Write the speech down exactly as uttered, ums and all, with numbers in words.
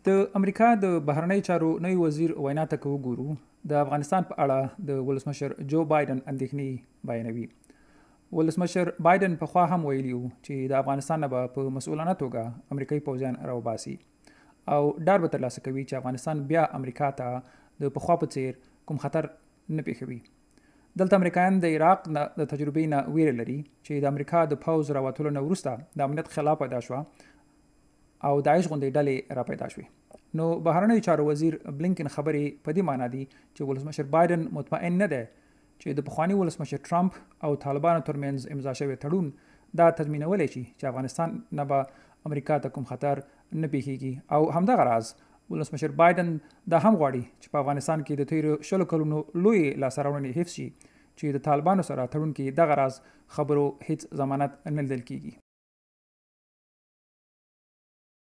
د امریکا د بهرنی چارو نوی وزیر وینا ته که وګورو د افغانستان په اړه د ولسمشر جو بایدن اندېښنې بیانوي. ولسمشر بایدن پخوا هم ویلي و چې د افغانستان نه به په مسؤلانه توګه امریکایي پوځیان راوباسي او ډار به ترلاسه کوي چې افغانستان بیا امریکا ته د پخوا په څیر کوم خطر نه پیښوي. دلته امریکایان د عراق نه د تجربې نه ویره لري چې د امریکا د پوځ راوتلو نه وروسته د امنیت خلا پیدا شوه او داعش غوندې ډلې را پیدا شوې. نو بهرنیو چارو وزیر بلینکن خبرې په دې معنا دي چې ولسمشر بایدن مطمئن نه دی چې د پخواني ولسمشر ټرمپ او طالبانو ترمنځ امضا شوی تړون دا تضمینولی شي چې افغانستان نه به امریکا ته کوم خطر نه پیښیږي. او همدغه راز ولسمشر بایدن دا هم غواړي چې په افغانستان کې د تیرو شلو کلونو لوی لاسته راوړنې حفظ شي چې د طالبانو سره تړون کې دغه راز خبرو هیڅ ضمانت نه لیدل کیږي.